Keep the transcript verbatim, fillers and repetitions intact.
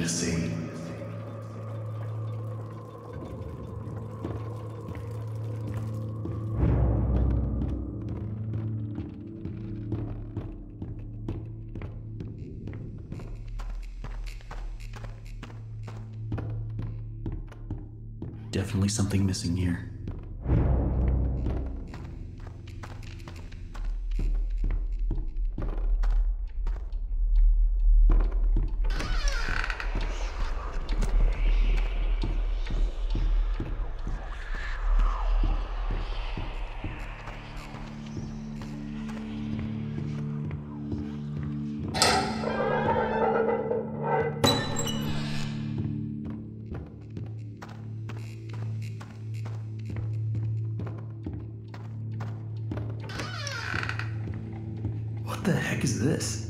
to see. Definitely something missing here. What the heck is this?